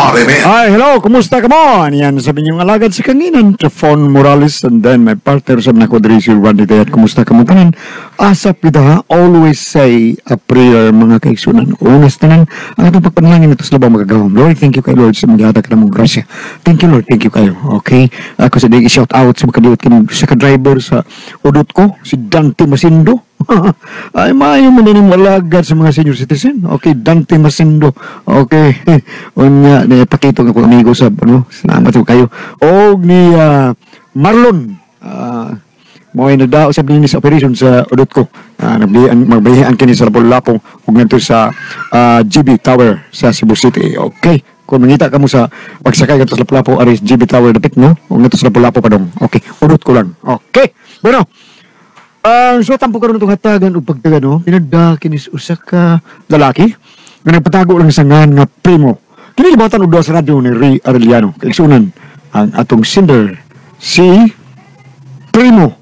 Ay, hello, kumusta ka mo? Yan, sabi niyong alagad si Kanginan, Trafon Morales, and then my partner sa mga Kodrisio Randy Dayat, kumusta ka mo tanan? Asap kita, always say a prayer, mga kaigsunan. Unas tanan, ang atong pagpanalangin ito sa labang magagawang. Lord, thank you kay Lord sa mga hatak na mong grasya. Thank you, Lord, thank you kayo. Okay? Ako sa day, shout out sa mga kadiwat sa ka-driver sa udot ko, si Dante Masindo. Ay, maayo man din malagad sa mga senior citizen. Okay, Dante Masindo. Okay. Unya, pakito nga kong amigo sa, salamat ko kayo. O ni Marlon. Mo ay nagdao sa bini sa operation sa udot ko. Magbahian kini sa Lapu-Lapu ug ngadto sa GB Tower sa Cebu City. Okay. Kung mangita ka mo sa pagsakay ngadto sa Lapu-Lapu ari GB Tower dapat no? Ug ngadto sa Lapu-Lapu pa dong. Okay, udot ko lang. Okay. Bueno. So tampo karon itong hatagan o pagtaga, no? Pinagda kinis usa ka lalaki nga nagpatago lang sa ngan nga primo. Kini libatan og sa radyo ni Ray Arellano. Kaigsunan ang atong singer si Primo.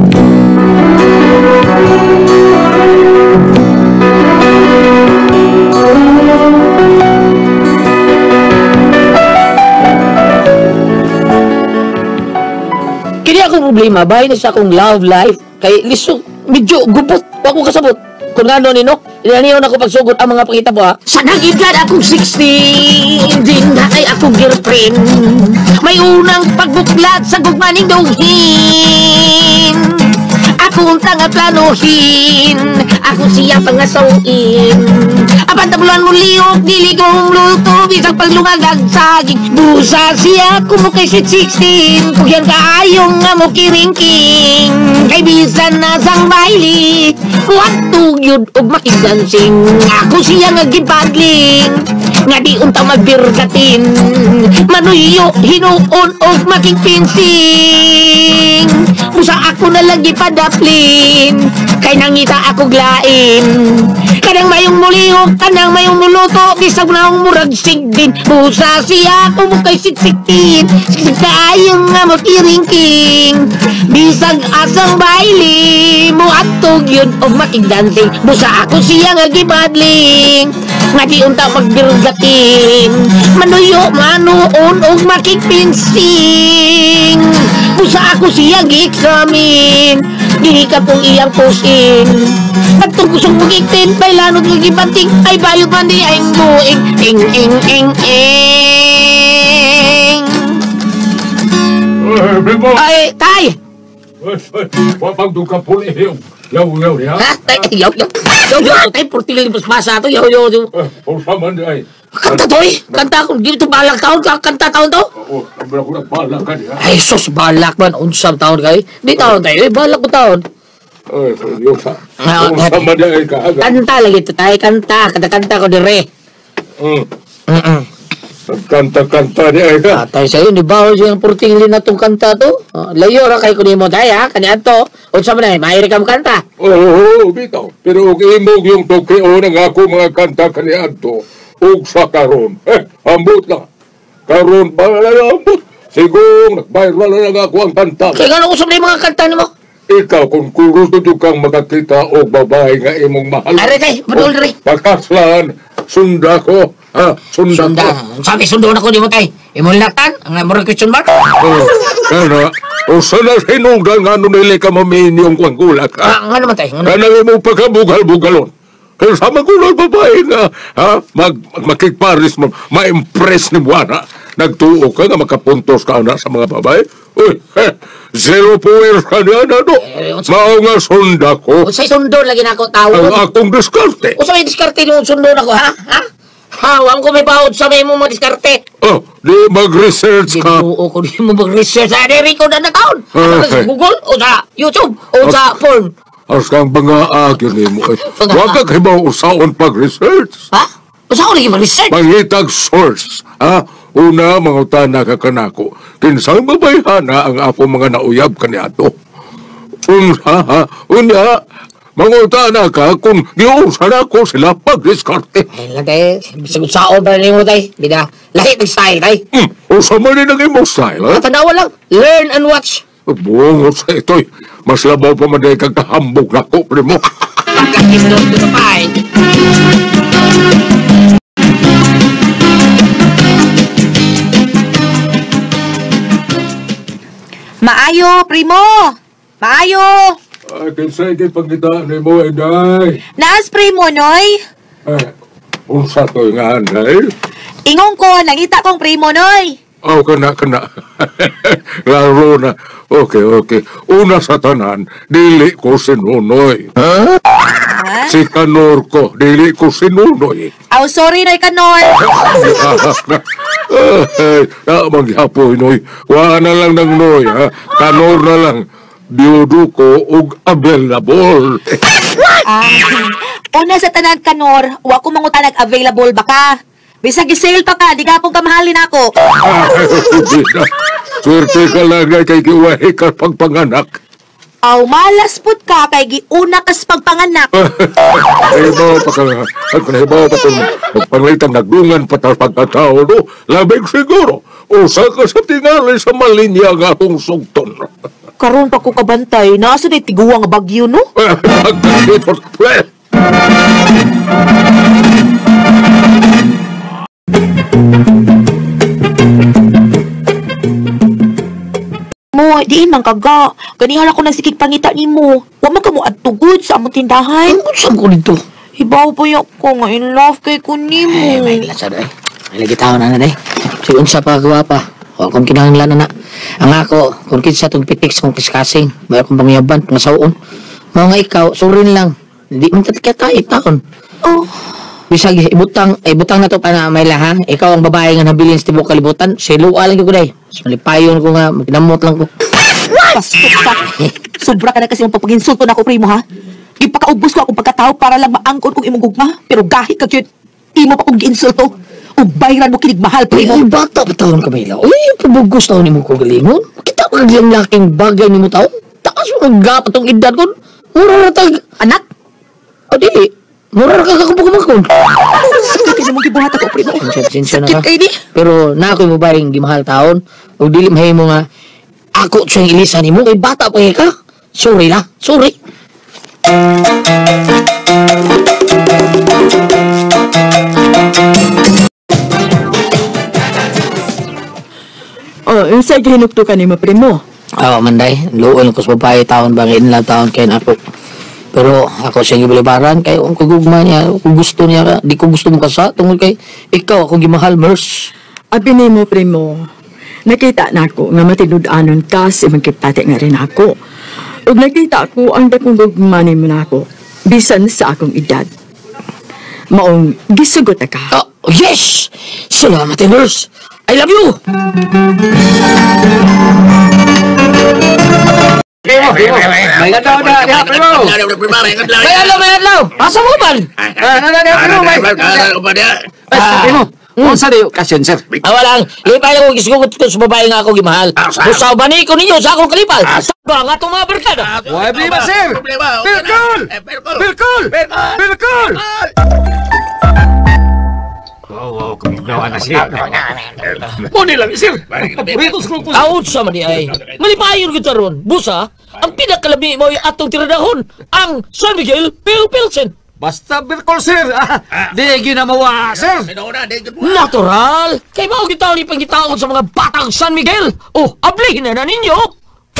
Kini akong problema, bahay na sa akong love life. Kay lisog, medyo gubot. Ako kasabot. Kung ano nino, inaniyon ako pagsugot ang mga pakita mo ha. Sa nag-edad akong 16, din na ay akong girlfriend. May unang pagbuklat sa gugmaning dughin. Ako untang planuhin, ako siya pangasawin. Apantabulan mo liok, dili ko luto, bisang paglungag saging. Busa siya kumukay si 16, kung yan kaayong nga mo kiringking. Kay bisan na sang baili, kuwag tugyod og makidansing. Ako siya nga gipadling, nga di untang magbirgatin. Manuyo, hinuon og makikpinsing. Busa ako na lang gipadaplin, kay nangita ako glain. Kanang mayong mulihok, kanang mayong muluto, bisag na akong murag sigdin. Busa siya ako mo kay siksikin, kaayong nga mo kiringking. Bisag asang baili, mo atog yun o makigdansing. Busa ako siya nga gipadling, nga di unta magbirgatin. Manuyo, manuon o makigpinsing. Busa ako siya gi-examine, di ka pong iyang pusin. Nagtungkusong bugiktin, bailanod ng gibanting, ay bayog man di ay buing. Ing, ing, ing, ing. Ay, tay! Wapag doon ka po yaw niya. Ha? Tay, yaw, tay, portilin mo sa ito, yaw. O saman di ay. Kanta to eh, kanta ko, dito balak taon, kanta taon to. Oo, ako nagbalak ka niya. Ay, sus, balak man, unsam taon kayo. Di taon tayo, balak ko taon. Ay, seryosa. O saman di ay kaaga. Kanta lagi ito tayo, kanta ko dire. Kanta di ay ka. Tayo sa'yo, di ba siyang portilin na itong kanta to? Layo ra kay kunin mo tayo ha, kanya to. Unsam na, mahiri ka mo kanta. Oo, bitaw. Pero imog yung tokyo ng ako mga kanta kaniya to. Ug sa karon, ambot lang. Karon ba ambot? Sigong nag-viral lang ako ang kanta. Kaya nga usap na yung mga kanta ni mo. Ikaw, kung gusto kang makakita o babae nga imong mahal. Are tay, madul rin. Pakaslan, sunda ko. Sunda ko. Sabi, sundoon ako ni mo tay. Imong latan, ang murag question mark. Kana, o sana sinunggan nga nun nila ka maminyong kong gulat. Nga naman tay. Kana mo pagkabugal-bugalon. Kaya sama ko lang babae nga, makikparis mo, ma-impress ni Buwana. Nagtuo ka nga makapuntos ka na sa mga babae. Uy, zero power ka niya na no. Mao nga sunda ko. Usay sundo lagi na ako tawag. Ang akong diskarte. Usay diskarte yung sundo na ko, ha? Hawang ko may pahod sa may mo diskarte. Oh, di mag-research ka. Ginoo ko, di mo mag-research. Sa Rico na taon. Sa Google, o sa YouTube, o sa porn. As kang bangaagin ni mo. Huwag ka kayo usaon pag-research. Ha? Usa ko lagi mag-research? Pangitag source. Una, mga utana ka kanako. Kinsang babayhana ang ako mga nauyab kaniato. Una, mga utana ka kung giusan ako sila pag-diskarte. Ay, lagay. Bisag usaon pa rin mo, tay. Bida, lahit ng style, tay. Usa man rin ang imong style, ha? Tanawa lang. Learn and watch. Buong sa ito'y. Mas labaw pa man kang kahambog na ko, primo. Kakindot ko pa, Maayo, primo! Maayo! Kinsay kay pangita ni mo, Inday. Naas, primo, noy? Unsa to nga, Inday? Ingong ko, nangita kong primo, noy. Oh, kana. Laro na. Okay. Una sa tanan, dili ko sinunoy. Ha? Si Kanor ko, dili ko sinunoy. Aw, sorry, noy, kanor. Maghapoy, Noy. Wala na lang ng Noy, ha? Kanor na lang. Biyudo ko og available. Una sa tanan, kanor, wa ko mangutanag available baka. Bisag i-sale pa ka, di ka pong kamahalin ako. Swerte ka lang nga kay kiwahi ka pagpanganak. Aw, malas put ka kay giuna kas pagpanganak. Nahibaw pa kung magpanglitang nagdungan pa ta pagkatao, no? Labig siguro. Usa ka sa tingali sa malinya nga akong sugton. Karon pa ko kabantay, nasa di tiguang bagyo, no? Pagkakipot, Mo, diin man kaga. Ganihan ako ng sikig pangita ni mo. Wa man ka mo adtugod sa among tindahan. Saan ko dito? Hibaw pa yung ko nga in love kay ko ni mo. Ay, may lasad ay. May lagi tao na day. So, unsa pa gawa pa. O, kung kinahanglan na. Ang ako, kung kinsa itong pitix kong kiskasing, may akong pangyaban, masaon. Mga ikaw, surin lang. Hindi mo tatikita, taon. Oh, Bisag, ibutang na to pa na may laha. Ikaw ang babae nga nabilin sa tibok kalibutan. Silua lang ko day. So, malipayon ko nga, maginamot lang ko. paskot ka. Sobra ka na kasi yung papaginsulto na ako, primo, ha? Ipakaubos ko akong pagkatao para lang maangkon kong imong gugma. Pero gahit ka yun, imo pa kong giinsulto. O bayran mo kinig mahal, Ay, primo. bata pa taon ka ba ila? Uy, pabugos taon ni mo ko galingon. Kita ko kaglang laking bagay ni mo taon. Taas mo nagapa tong edad ko. Mura na tag... Anak, O di, mura na kakakumpag-kumpag. sakit kayo mong gibuhat ako, primo. Sensya na Sakit ka. kayo ni. Pero na ako'y babaeng gimahal taon. O dili mahay mo nga, ako siyang ilisan ni mo, kay bata pa ka. Sorry la, sorry. Sa gihinukto ka ni mo, primo. Oo, Manday. Luol ko sa babae taon, bangin lang taon kaya ako. Pero ako siyang gibilibaran, kaya kung kagugma niya, kung gusto niya ka, di ko gusto mo kasa, tungkol kay ikaw, ako gimahal, Mers. Abi ni mo, primo. Nakita na ako nga matinud-anon ka si magkipati nga rin ako. Ug nakita ko ang dakong gugmanin mo na ako, bisan sa akong edad. Maong gisugot na ka. Oh, yes! Salamat, Mers. I love you! May ganda na, diha, primo. May adlaw! Asa mo man? Primo, unsa dayo kasyon, sir? Walang, lipay ako gisugot ko sa babae nga ako gimahal. Gusto ba ni ko ninyo sa akong kalipal? Saba nga itong mga berkada. Why problema, sir? Bilkul! Oo, kumignawa na siya. Muni lang, sir. Out sa mani ay. Malipayon kita ron. Busa, ang pinakalabi mo ay atong tiradahon, ang San Miguel Pilsen. Basta Bilkul, sir. Di ginamawa, sir. Natural! Kay mao gitaw ni pangitaon sa mga batang San Miguel. Oh, ablihin na ninyo.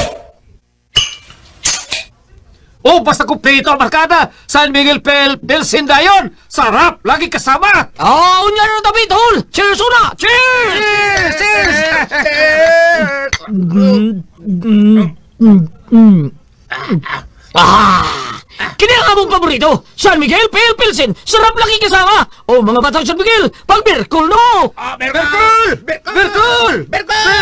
Oh, basta kumpleto ang barkada. San Miguel Pilsen dayon. Sarap, lagi kasama. Oh, unya na tabi tol. Cheers una. Cheers! Kini ang among paborito, San Miguel Pilsen. Sarap lagi kasama. Oh, mga batang San Miguel, pag Birkul no. Bilkul!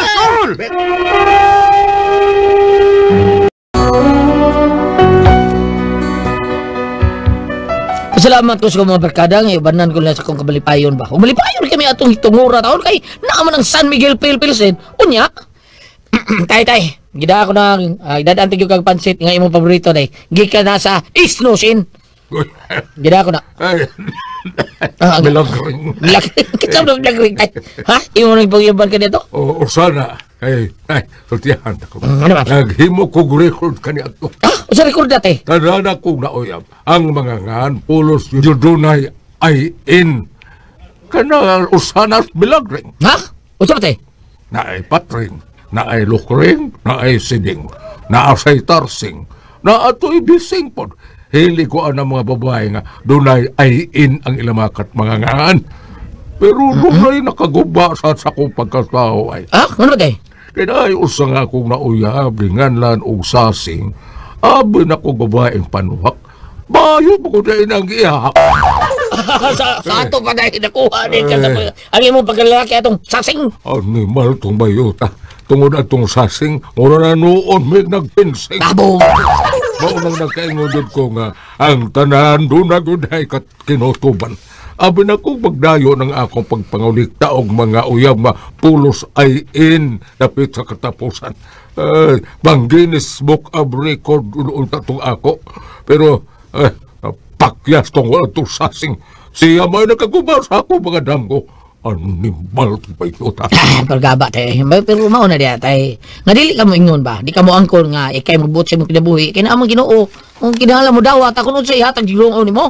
Salamat ko sa mga barkada nga ibanan ko lang sa kong kabalipayon ba. Umalipayon kami atong hitungura taon kay naaman ang San Miguel Pilsen. Unya. Tay. Gida ako nang idadaan tigyo kag pansit nga imong paborito day. Gikan na sa Isnosin. Gida ako na. Milagring. Kita mo nagring tay. Ha? Imo nang pagyaban ka dito? O sana. Ay, sultihan ako. Ano ba? Naghimo ko record kani ato. Sa record dati. Tadana kong nauyab. Ang mga ngan, pulos yudunay ay in. Kana usanas milagring. Ha? Usa ba tay? Na ay patring. na ay lukring, na ay siding, na asay tarsing, na ato'y bising pod. Hili ko ang mga babae nga dunay ay in ang ilamakat mga ngaan. Pero dunay nakaguba sa akong pagkatao ay. Ano ba tay? Kaya ay usang akong nauyab, nganlan o sasing, abin ako babaeng panuhak. Bayo mo ko na inang ihak. sa ato pa dahil nakuha din ka sa ang imong pagkalalaki atong sasing. Animal tong bayota. Tungod atong sasing, mura na noon may nagpinsing. Tabong! Maunang nagkaingodod ko nga, ang tanan doon na guday kat kinutuban. Abin ako magdayo ng akong pagpangulikta og mga uyab nga pulos ay in dapit sa katapusan. Bang Guinness Book of Record unta tong ako. Pero pakyas tong wala itong sasing. Siya may nakagubar sa ako mga damgo. Animal itong bayota. Pagaba tay. Pero mauna diya tay. Nga dili ka mo ingon ba? Di ka mo angkon nga ikay magbut sa imong kinabuhi. Kaya naman Ginoo. Kung kinahanglan mo dawat ako nun sa ihatag gilungaw nimo.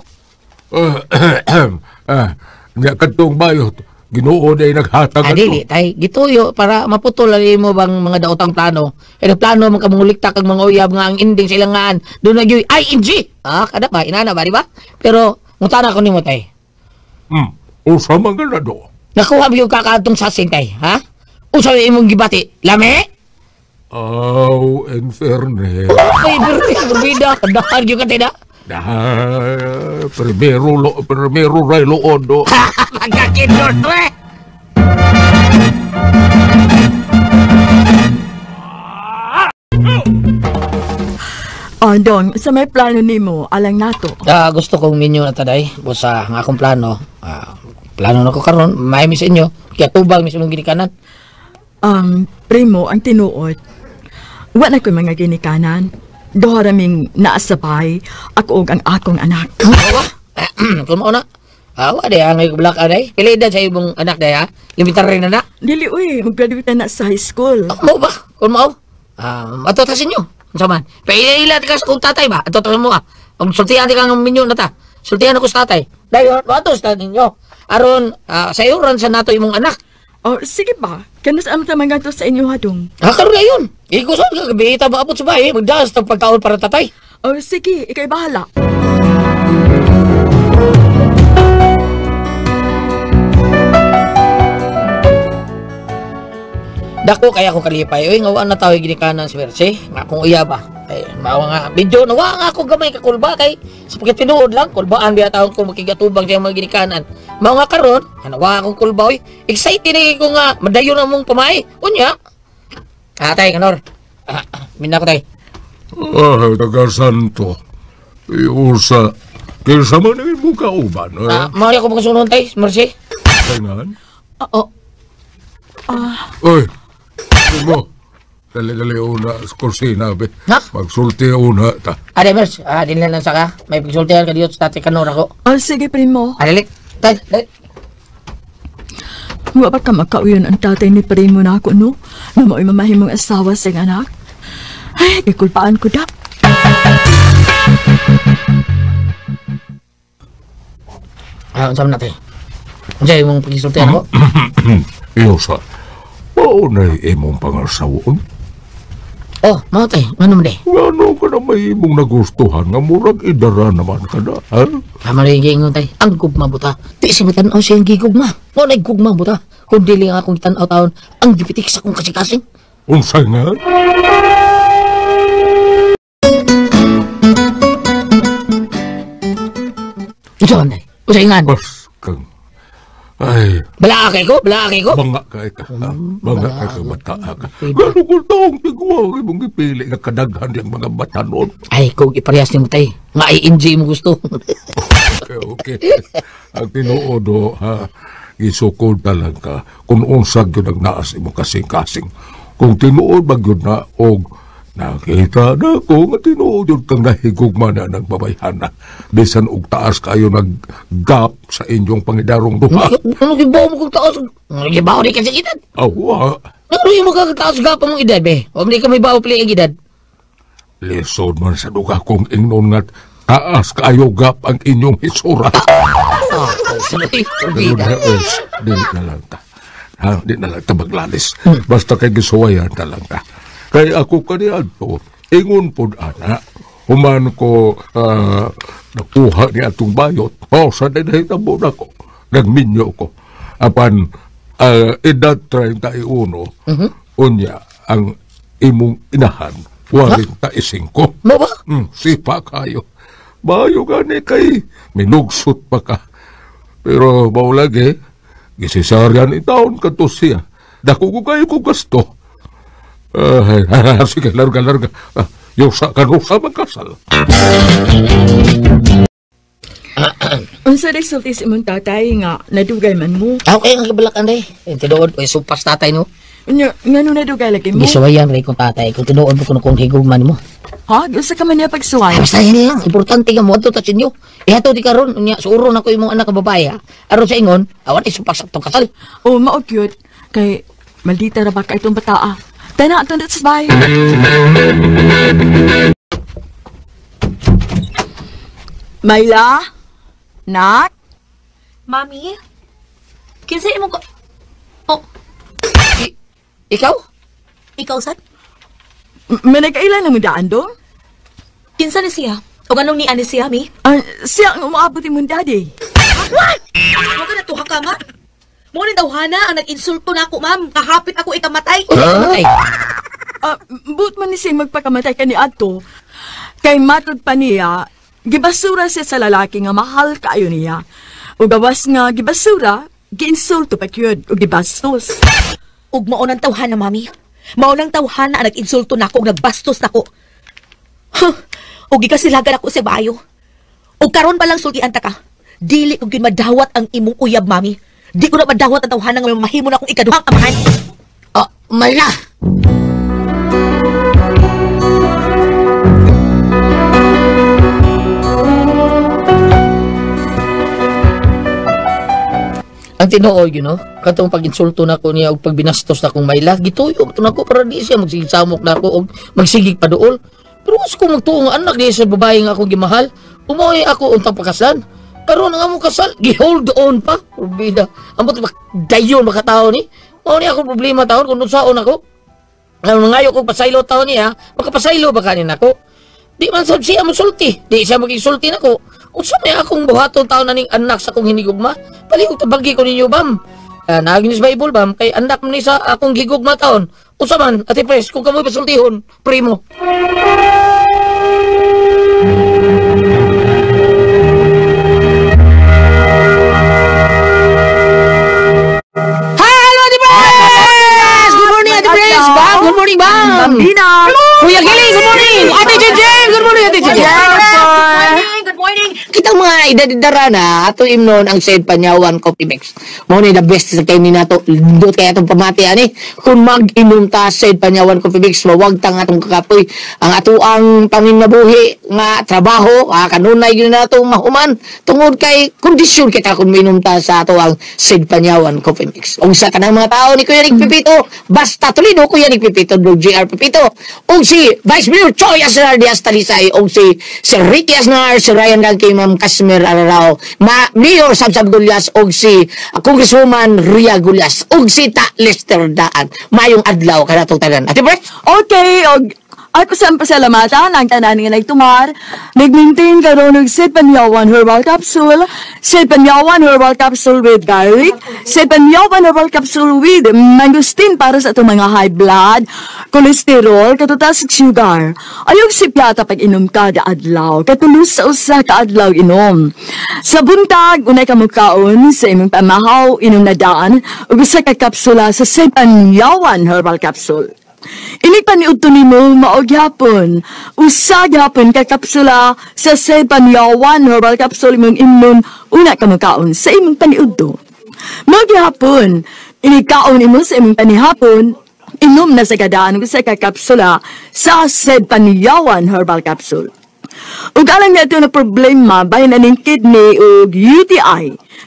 Nga kadtong bayot. Ginoo day naghatag ato. Dili tay. Gituyo para maputol ali mo bang mga daotang plano. Kaya plano man ka mangulikta kag mga uyab nga ang ending sa ilang ngaan. Doon na gyud ING. Kada ba inana ba di ba? Pero mutana ko nimo tay. Usa man ganado. Nakuha mo yung kakadtong sasing tay, ha? Usa imong gibati. Lame? In fairness. Ay, berbida. Dahan yung katida. Primero ray loodo. Magkakindor to eh. Dong, sa may plano nimo, alang nato. Gusto kong minyo na taday. Busa nga akong plano. Plano na ko karon, may mis inyo. Kaya tubang mis mong ginikanan. Primo, ang tinuod. Wala ko mga ginikanan. Doharaming naasabay, ako og ang akong anak. Kung mauna. Awa day, ang black aday. Pila edad sa ibong anak day ha? Limitar rin na na. Dili, uy, mag-graduate na sa high school. Mo ba? Kung mau? Atotasin nyo. Saman. Paila ka kung tatay ba? Atotasin mo Ang sultihan di kang minyo na ta. Sultihan ako sa tatay. Dahil, watos na ninyo. Aron, sa iuran sa nato imong anak. Sige ba? Kanas amta mga to sa inyo hadong. Karoon na yun. Ikuson ka, gabi ita maabot sa bahay. Magdaas ng pagkaon para tatay. Sige, ikay bahala. Dako kaya ko kalipay. Uy, ngawaan na tao yung ginikanan si Mercy. Nga kung iya ba. Ay, mawa nga. Video, nawa nga ako gamay ka kulba. Kay, sa pagkatinuod lang, kulbaan biya taon kung makigatubang siya mga ginikanan. Mawa nga karon, nawa akong kulba. Uy, excited na ko nga. Madayo na mong pamay. Unya. Tay, kanor. Minna ko tay. Taga-santo. Iusa. Kaysa man ang mong kauban. Mawala ko magkasunod tay, Mercy. Kainan? Uy. Mo, dali-dali una sa kusina, be. Ha? Magsulti una, ta. Mers, dinlan lang saka. May pagsultihan ka dito sa tatay kanor ako. Sige, primo. Dali. Tay. Wa ba ka makauyon ang tatay ni primo na ako, no? Na mo'y mamahimong asawa sa anak. Ay, ikulpaan ko da. Saan natin? Diyan mong pagsultihan ko? Iyosa. Paunay imong pangasawon? Mga tay, ano mo day? Ano ka na may imong nagustuhan nga murag idara naman ka na, ha? Marigay nga tay, ang gugma buta. Di si matanaw siyang gigugma. Mo na gugma buta. Kung dili nga akong itanaw taon, ang gipitik sa kong kasikasing. Unsay nga? Ito ang day. Usay nga. Paskang. Ay. Balaakay ko. Banga kay ka. Banga kay ka bata ka. Gano'n kung taong tigwag imong ipili nga kadaghan yung mga bata noon. Ay, kung iparehas ni mo tay. Nga i-enjoy mo gusto. Okay. Ang tinuodo, ha, isukod na lang ka kung unsag yun ang naas imong kasing-kasing. Kung tinuod ba yun na og nakita na ko nga tinuod yun kang nahigugma na ng babayhana. Bisan og taas kayo nag-gap sa inyong pangidarong duha. Ano gibaw mo kong taas? Ano gibaw ni kasi edad? Awa. Ano yung magkakataas gapa mong edad, be? O hindi ka may bawa pili ang edad? Lisod man sa duga kong ingnon nga taas kayo gap ang inyong hisura. Sorry, Pero na-es, dili na lang ta. ha, di na lang tabaglalis. Basta kay gisuwayan na lang ka. Kay ako kaniyan to, ingon po ana, human ko nakuha ni atong bayot. Sa dinahitabo na ko, nagminyo ko. Apan, edad 31, unya, ang imong inahan, 45. Mo ba? Sipa kayo. Bayo gani kay, minugsot pa ka. Pero maulagi, gisisaryan itaon ka to siya. Dako ko kayo ko gasto. Sige, larga. Yusa ka no sa magkasal. Unsa resulti si mong tatay nga nadugay man mo? Okay, ang kabalakan day. Tinuod ko, supas tatay no. Ngano nadugay lagi mo? Gisuwayan rin kong tatay. Kung tinuod mo kung higugman mo. Ha? Gusto ka man niya pagsuway? Basta yun lang. Importante nga mo. Ito tatsin nyo. Ihato di karon. Suuro na ko yung mga anak ka babae ha. Aron sa ingon, awan isupas at kasal. Oh, mao-cute. Kay, maldita na ba ka itong bataa? Tayo na atong sa bahay. Mayla? Nak? Mami? Kinsa imong ko... Oh, Ikaw? ikaw sad? May nagkailan na mo daan dong? Kinsa ni siya? O ganong ni ani siya, mi? Siya ang umaabot mong daddy. What? Mo ka natuha ka nga? Mo ni daw hana ang nag-insulto na ako, ma'am. Kahapit ako ikamatay. Ay, But man ni siya magpakamatay ka ni Adto. Kay matod pa niya, gibasura siya sa lalaki nga mahal kaayo niya. O gawas nga gibasura, giinsulto pa kyud o gibastos. Ug mao nang tawhana, mami. Mao nang tawhana ang nag-insulto na ako, nagbastos na ako. Ug gikasilagan ako sa bayo. Ug karon pa lang sultian ta ka. Dili ko gyud madawat ang imong uyab, mami. Di ko na madawat ang tawhana nga mahimo na akong ikaduhang amahan. Mayla! Ang tinuod, katong pag-insulto na ko niya o pagbinastos na kong Mayla, gituyog ito na ko para di siya magsigisamok na ko o magsigig pa dool. Pero gusto ko magtuong anak di sa babae nga akong gimahal, umuwi ako untang pagkaslan. Pero nga mo kasal, gi-hold on pa. Urbida. Ambot dayon makatao ni. Mao ni ako problema taon kung saon ako. Ang ngayo kong pasaylo taon niya, makapasaylo ba kanin ako? Di man sab siya musulti. Di siya mag-isulti na ko. Unsa may akong buhaton taon na ning anak sa akong hinigugma? Palihog tabagi ko ninyo, bam. Naginis Bible, bam. Kay anak man ni sa akong higugma taon. Unsa man, ati pres, kung kamoy pasultihon, primo. Good morning, Bang! Bambina! Kuya Giling, good morning! Ate Jeng, good morning, Ate Jeng! Good morning! Kitang mga idadidara na, ato imnon ang Said Panyawan Coffee Mix. Mao ni the best sa kayo ni nato, lindot kaya itong pamati, ani. Kung mag-inom ta Said Panyawan Coffee Mix, mawag ta nga itong kakapoy. Ang ato ang panginabuhi nga trabaho, kanunay yun na itong mahuman. Tungod kay kondisyon kita kung minom ta sa ato ang Said Panyawan Coffee Mix. Kung sa kanang mga tao ni Kuya Nick Pipito, basta tulido Kuya Nick Pipito, JR Pipito. O si Vice Mayor Choy Asnar Diaz Talisay, o si Sir Ricky Asnar, si Ryan Gangkay, Ma'am Kasmer Ararao, Mayor Sabsab Gulyas, o si Congresswoman Ria Gulyas, o si Ta Lester Daan. Mayong adlaw ka na itong tanan. Ate Brett? Okay, ako sa pasalamatan ang tanan nga nagtumar. Nag-maintain karon og Said Panyawan Herbal Capsule, Said Panyawan Herbal Capsule with garlic, Said Panyawan Herbal Capsule with mangosteen para sa itong mga high blood, cholesterol, katutas ug sugar. Ayog si plata pag inom kada adlaw, katulos sa usa ka adlaw inom. Sa buntag, unay ka mukaon sa imong pamahaw, inom na daan, ug usa ka kapsula sa Said Panyawan Herbal Capsule. Inig paniudto nimo maog yapon. Usa yapon ka kapsula sa Said Panyawan Herbal Capsule imong imnon una ka makaon sa imong paniudto. Maog yapon, inig kaon imo sa imong panihapon, inom na sa kadaan usa ka kapsula sa Said Panyawan Herbal Capsule. Ug alang nga ito na problema bahin aning kidney ug UTI,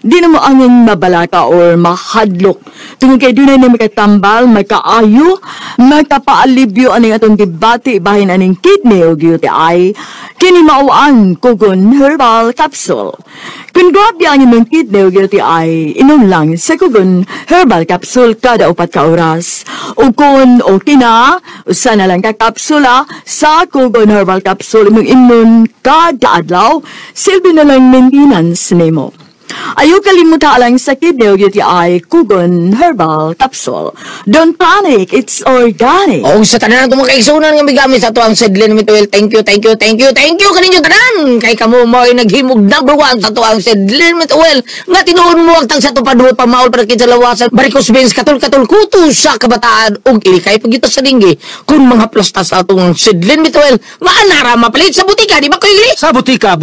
Di na mo angin mabalaka or mahadlok. Tungod kay dunay na makatambal, makaayo, makapaalibyo aning atong debate bahin aning kidney o UTI, kini mao ang Kugon Herbal Capsule. Kung grabe ang imong kidney o UTI, inom lang sa Kugon Herbal Capsule kada 4 ka oras. O kung okay na, usa na lang ka kapsula sa Kugon Herbal Capsule imong inom kada adlaw, silbi na lang maintenance nimo. Ayaw kalimutan lang sa kidney o UTI, Kugon Herbal Capsule. Don't panic, it's organic. O sa tanan itong mga kaigsunan nga bigamit sa ito ang Sedlin Mituel. Thank you kaninyo tanan. Kay kamo mo ay naghimog number 1 sa ito ang Sedlin Mituel. Nga tinuon mo ang tang sa ito paduot pamaol para kinsa lawasan. Barikos Benz katul-katul kuto sa kabataan. Og ilikay pagito sa linggi. Kung mga plastas sa itong Sedlin Mituel, maanara mapalit sa butika. Di ba ko ili? Sa butika,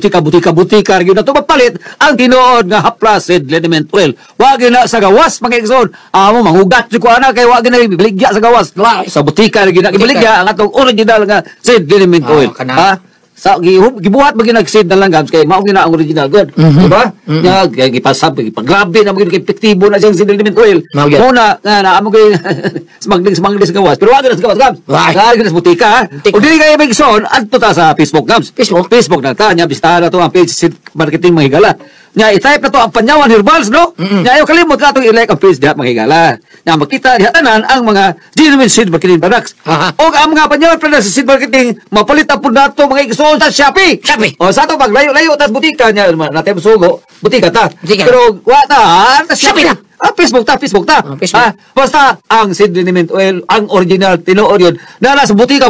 yun na ito mapalit ang tinuod nga haplas Sedlin Mituel. Wag na sa gawas, mga igsoon. Amo, manghugat si ko anak, kaya wag na ibaligya sa gawas. Sa butika, ibaligya ang atong original nga Sedlin Mituel. Ha? Sa gibuhat ba ginagsid na lang gams kay mao gina ang original good, di ba? Nya gipasab paggrabe na mo kay epektibo na siyang Sedlin Oil. Muna nga amo kay smagling sa gawas. Pero wag na sa gawas gams. Wag na sa butika. O dili kay bigson adto ta sa Facebook gams. Facebook na ta nya bistahan na to ang page marketing mahigala. Nya i-type na to ang Panyawan Herbals, no? Nya ayo kalimot ka itong i-like ang page diha mahigala. Nya makita diha tanan ang mga genuine seed marketing products. O ang mga Panyawan products seed marketing mapalit na pud nato mga igsoon sa Shopee. O sa to pag layo-layo tas butika nya natin sugo, butika ta. Pero wa ta Shopee na. Facebook ta. Basta ang Sedlin Oil, ang original tinuod yun. Nasa butika,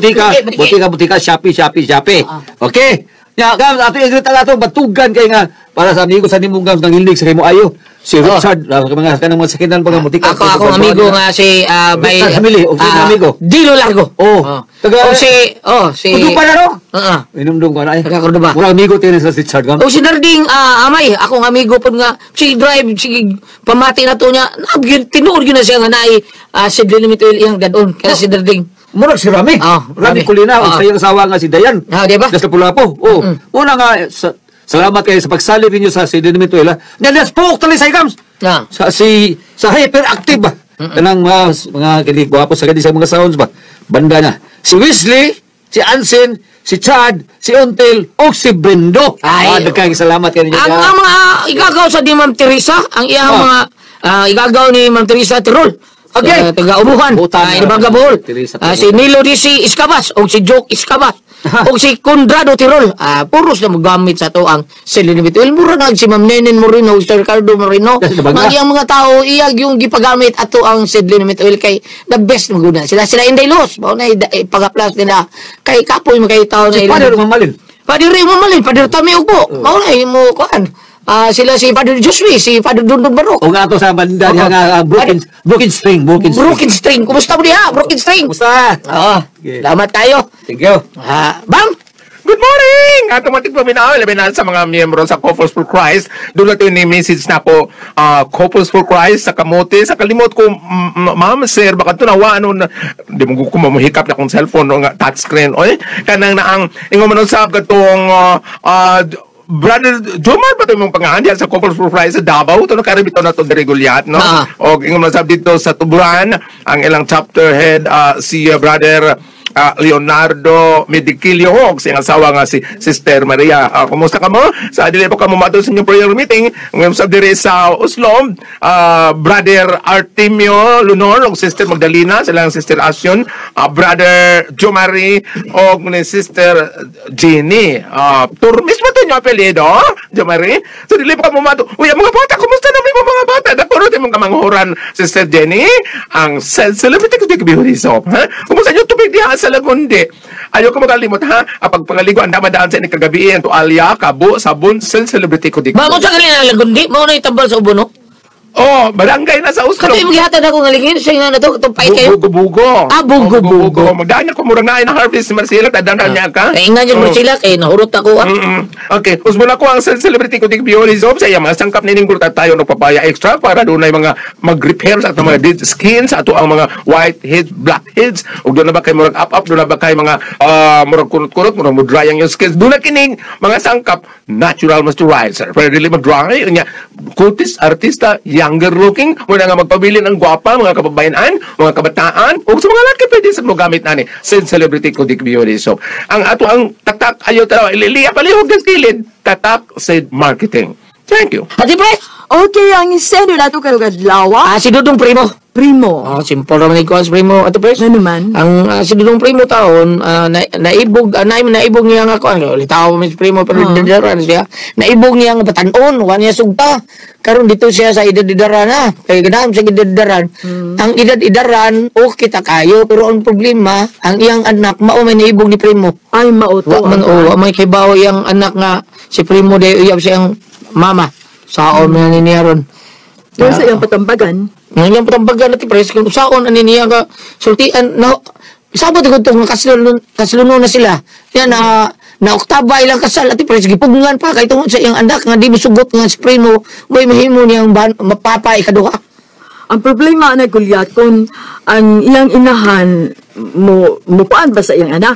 Shopee. Okay? Ya, gam ato igreet ato batugan kay nga para sa amigo sa nimong gam nang hilig sa kay mo ayo. Si Richard, mga kanang mga sakinan pag mutika. Ako amigo nga si may family o amigo. Dilo Largo. Taga si Cordoba na no? Inumdum ko na ay. Taga Cordoba. Mura amigo tin sa Richard gam. O si Narding amay, akong amigo pud nga si drive si pamati na to niya. Tinuod gyud na siya nga naay Sedlin Mituel iyang dadon kaya si Narding. Murag si Rami. Rami Kulina, ang sayang asawa nga si Dayan. Di ba? Nasa Pulapo. Una nga, salamat kayo sa pagsalib ninyo sa Sedlin Mituel. Let's poke tali sa igams. Sa hyperactive ba? Kanang mga kiligwapo sa sa mga sounds ba? Banda na. Si Wesley, si Ansin, si Chad, si Until, o si Brendo. Nagkang salamat kayo ninyo. Ang mga igagaw sa di Ma'am Teresa, ang iyang mga igagaw ni Ma'am Teresa Tirol. Okay. Taga-ubuhan. Ibang Gabol. Si Nilo DC Iscabas o si Joke Iscabas. o si Conrado Tirol. Puros na magamit sa to ang Sedlin Mituel. Mura na si Ma'am Nenen Moreno, si Ricardo Moreno. Ang mga tao, iyag yung gipagamit ato ang Sedlin Mituel kay the best maguna. Sila Inday Los. Bao na pag-aplas nila. Kay kapoy mga tao na ilan. Pader Mamalin. Pader Mamalin. Pader Tamiog po. Bao na mo kuan. Sila si Father Josue, si Father Dundon Barok. O nga to sa banda niya nga broken string. Kumusta mo niya? Broken string. Kumusta? Salamat tayo. Thank you. Bang! Good morning! Automatic paminaw, labinan sa mga miyembro sa Couples for Christ. Doon natin ni message na po, Couples for Christ sa kamote. Sa kalimot ko, ma'am, sir, baka ito nawa, di mo ko mamuhikap na kong cellphone, touchscreen. Oy, kanang na ang, ingo manusap katong, Brother Jomar pa ito yung pangahan sa Couples for Christ sa Davao. Ito nakaribito na ito dari Goliath, no? O ingo manusap dito sa Tuburan, ang ilang chapter head, si Brother Leonardo Medicilio Hawks, yung asawa nga si Sister Maria. Kumusta ka mo? Sa dili po ka mumato sa inyong prayer meeting. Ngayon sa diri sa Oslo, Brother Artemio Lunor o Sister Magdalena, silang Sister Asyon, Brother Jomari o ni Sister Jenny. Turmis mo ito yung apelido, Jomari? Sa dili po ka mumato. Uy, mga bata, kumusta namin mo mga bata? Napuro tayo mong kamanghuran, Sister Jenny, ang celebrity ko di kabihuriso. Kumusta nyo tubig diha sa Lagundi. Ayaw ko magalimot, ha? Pag pangaligo, ang damadaan sa inyong kagabiin, to alya, kabo, sabon, celebrity ko di. Mamo sa kanila Lagundi? Mao na itambal sa ubo, no? Oh, barangay na sa Kato Uslog. yung magihatan ako nga lingin. Siya nga na to. Itong pahit kayo. Bugo-bugo. Ah, bugo-bugo. Magdaan ako murang na harvest si Marcela. Tadaan niya ka. Kaya nga yung Marcela. Kaya nahurot ako. Okay. Usbo na ko ang celebrity ko tig Biolism. Sa iya, masangkap niningkul tayo nagpapaya extra para doon ay mga mag-repair sa ato mga dead skin, sa ato ang mga whiteheads, blackheads. O doon na ba kayo murag up-up, doon na ba kayo mga murag kunot-kunot, murag mo-dry ang yung skins. Doon na kining mga sangkap, natural moisturizer. Para dili mag-dry, niya, kutis, artista, younger looking, muna nga magpabili ng gwapa, mga kababayan, mga kabataan, o sa mga laki pwede sa mo gamit na ni celebrity ko tig Biolism. Ang ato ang tatak, ayaw taraw, ililiya palihog ng kilid, tatak said marketing. Thank you. Ate Pres! Okay, ang isendo na ito karugad lawa. Si Dudong Primo. Primo. Simple naman ni Kuan Primo. Ate Pres. Ano naman? Ang si Dudong Primo taon, naibog niya nga kuan. Litaw mo si Primo pero didaran siya. Naibog niya nga batanon, wa niya sugta. Karon dito siya sa edad-idaran na. Kay ganam sa edad-idaran. Ang edad-idaran, okay ta kayo, pero ang problema, ang iyang anak mao may naibog ni Primo. Ay, mauto. Wa man may kibaw yang anak nga si Primo de uyab siyang mama. Saon man niya ron. Doon sa iyang patambagan. Ngayon patambagan natin pres kung saon ani niya ka sultian no sabot ko tong kaslunod na sila. Yan na oktaba ilang kasal at pres gipugngan pa kay tungod sa iyang anak nga di mosugot nga si Primo way mahimo niyang mapapa ikaduha. Ang problema na gulyat kung ang iyang inahan mo paan ba sa iyang anak?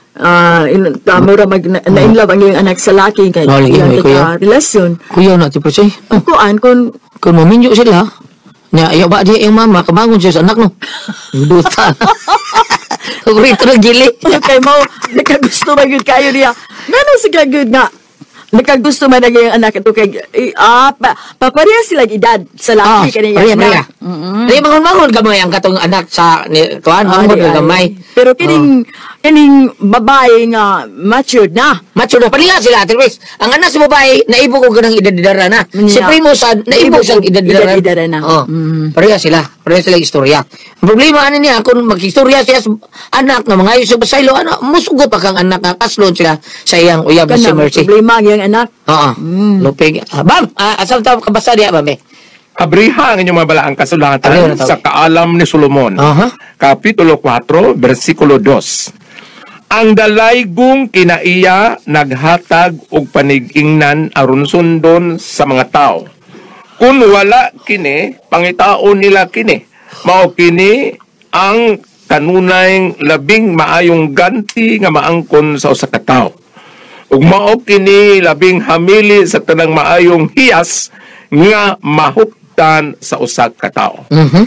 Mura na-inlove ang iyong anak sa laki kay iyang relasyon. Kuya na ti pres Kuan kung maminyo sila nya ayaw ba di yung mama kabangon siya sa anak no. Duta. Kurito na gili. kay mo nakagusto ba yun kayo niya? Ngano sa gagod nga? Nakagusto man na yung anak ito kay papareha sila edad sa laki kaniyang anak. Di mangon-mangon gamay ang katong anak sa kuan mangon gamay. Pero kining babae nga matured na. Matured na paliha sila Terwis. Ang anak sa babae naibog og ganang edad-edara na. Si Primo sa naibog sa edad-edara na. Pareha sila istorya. Ang problema ano niya kung mag-istorya siya sa anak nga mga sa basaylo musugot pa kang anak nga kaslon sila sa iyang uyab si Mercy. Problema ang anak. Lupig. Bam, asal ta kabasa diya ba me? Abriha ang inyong mga balaang kasulatan sa Kaalam ni Solomon. Kapitulo 4, versikulo 2. Ang dalaygong kinaiya naghatag og panigingnan aron sundon sa mga tao. Kung wala kini, pangitaon nila kini. Mao kini ang kanunay labing maayong ganti nga maangkon sa usa ka tawo. Ug mao kini labing hamili sa tanang maayong hiyas nga mahuptan sa usa ka tawo.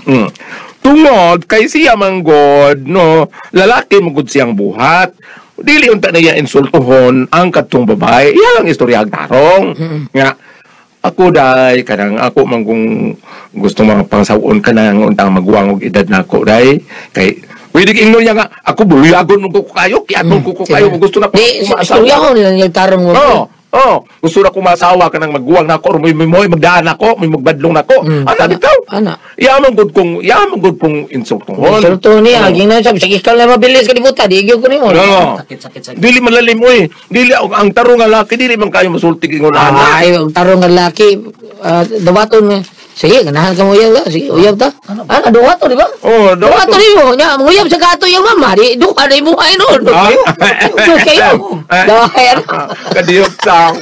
Tungod kay siya manggod no lalaki magud siyang buhat. Dili unta na iya insultuhon ang katong babae. Iya lang istorya tarong nga ako day kanang ako man kung gusto mga pangsawon ka nang untang magwang og edad nako day kay pwede ingnon niya nga ako buluyagon ko kayo kiaton ko kayo gusto na Di istorya ko nila yung tarong mo. Gusto na kumasawa ka nang magguwang na ako, may magdaan ako, may magbadlong na ako. Ano, bitaw? Ano? Yaman good pong insultuhon. Insultuhon niya, aging na sabi, sa kikal na mabilis ka di buta, di igyo ko ni mo. Sakit. Dili malalim mo eh. Dili, ang tarong nga laki, dili man kayo masultig ingon ana. Ay, ang tarong nga laki, dawaton mo. Sige, ganahan ka mo uyab. Sige, uyab ta. Dawaton, di ba? Dawaton di mo. Uyab sa gato yung mama. Di, duka na yung buhay noon. Kayo. Dahil. Kadiyot sa.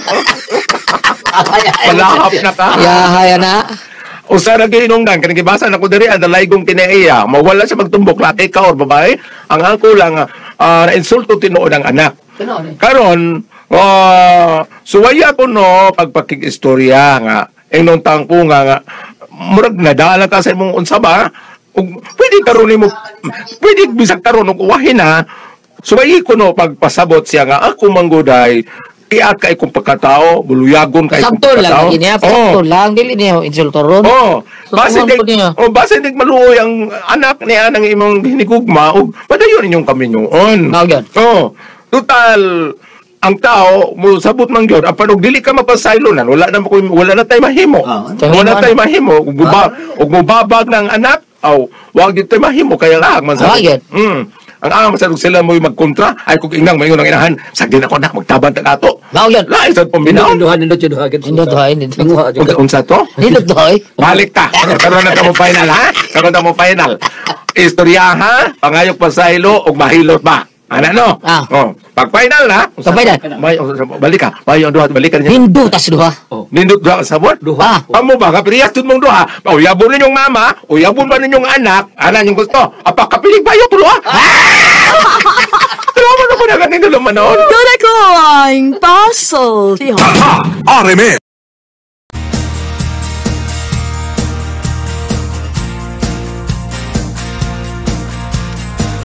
Malahap na ka. Yahaya na. Usa ra gyud inungdan kanang gibasa na ko diri ang dalaygong kinaiya mawala sa magtumbok laki ka or babae ang ako lang na insulto tinuod ang anak karon suwaya ko no pagpakig-istorya nga ingnon tangko nga murag nadala ka sa imong unsa ba ug pwede karon nimo pwede bisag karon og uwahin na suwaya ko no pagpasabot siya nga ako manggoday iyak kay kung pagkatao, buluyagon kay kung pagkatao. Sakto lang, dili niya insulto ron. Base dig maluoy ang anak niya ng imong hinigugma, o padayon inyong kami noon. Total, ang tao, sabot man gyud apan og dili ka mapasaylonan, wala na tay mahimo. Wala tay mahimo, ug mubabag ng anak, wag gyud tay mahimo, kaya lang man sa. Ang ama sa sila mo magkontra, ay kung inang mayon ang inahan, sagdi na ko na, magtaban ta ato. Mao yan. Lain sa pambinaw. Nindot yun. Nindot hoy, nindot. Unsa to? Nindot hoy. Balik ta. Karon na mo final ha? Karon na mo final. Istorya ha? Pangayok pa sa ilo ug mahilot ba? Ano no? Ah. Oh, pag final ha? Pag final. Balik ka. Bayo duha balik ka niya. Nindot tas duha. Nindot duha sa sabon? Duha. Amo ba kapriyas tud mong duha? Uyabon ninyong mama, uyabon ba ninyong anak? Ana ninyong gusto? Apa kapilig bayo tulo ha? Pero mo na ko na ganito naman noon. Good ako ang puzzle. Areme